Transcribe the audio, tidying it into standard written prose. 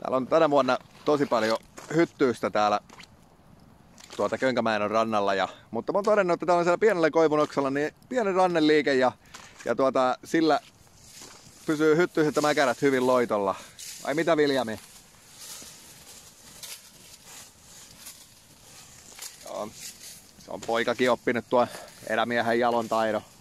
Täällä on tänä vuonna tosi paljon hyttyystä täällä Könkämäen rannalla. Mutta mä oon todennut, että tällaisella pienellä koivunoksalla niin pienen ranneliike ja sillä pysyy hyttyiset ja mäkärät hyvin loitolla. Vai mitä, Viljami? Joo. Se on poikakin oppinut tuon erämiehen jalon taidon.